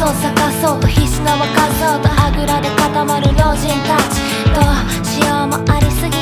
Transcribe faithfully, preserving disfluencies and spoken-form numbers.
を探そうと必死な若造とあぐらで固まる老人たち。どうしようもありすぎ